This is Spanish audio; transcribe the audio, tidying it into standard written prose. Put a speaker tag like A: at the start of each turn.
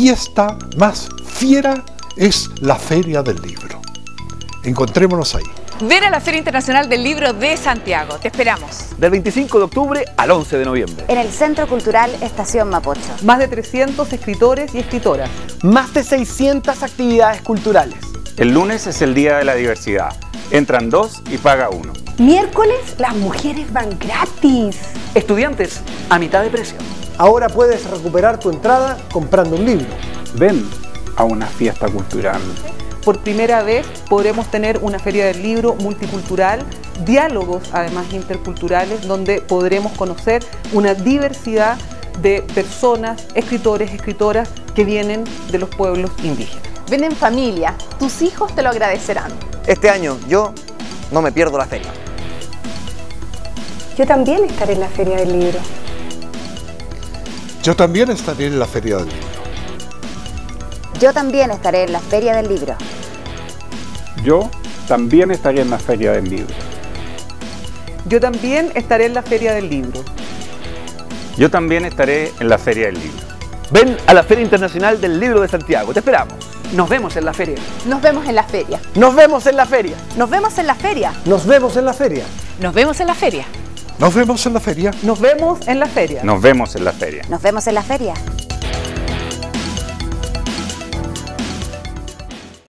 A: fiesta más fiera es la Feria del Libro. Encontrémonos ahí.
B: Ven a la Feria Internacional del Libro de Santiago. Te esperamos.
C: Del 25 de octubre al 11 de noviembre.
D: En el Centro Cultural Estación Mapocho.
E: Más de 300 escritores y escritoras.
F: Más de 600 actividades culturales.
G: El lunes es el Día de la Diversidad. Entran 2 y paga 1.
H: Miércoles, las mujeres van gratis.
F: Estudiantes, a mitad de precio.
I: Ahora puedes recuperar tu entrada comprando un libro.
G: Ven a una fiesta cultural.
E: Por primera vez podremos tener una feria del libro multicultural, diálogos además interculturales, donde podremos conocer una diversidad de personas, escritores, escritoras que vienen de los pueblos indígenas.
J: Ven en familia, tus hijos te lo agradecerán.
K: Este año yo no me pierdo la feria.
H: Yo también estaré en la Feria del Libro.
A: Yo también estaré en la Feria del Libro.
D: Yo también estaré en la Feria del Libro.
G: Yo también estaré en la Feria del Libro.
E: Yo también estaré en la Feria del Libro.
G: Yo también estaré en la Feria del Libro.
C: Ven a la Feria Internacional del Libro de Santiago. Te esperamos.
F: Nos vemos en la feria.
J: Nos vemos en la feria.
F: Nos vemos en la feria.
J: Nos vemos en la feria.
I: Nos vemos en la feria.
B: Nos vemos en la feria.
A: Nos vemos en la feria.
E: Nos vemos en la feria.
G: Nos vemos en la feria.
D: Nos vemos en la feria.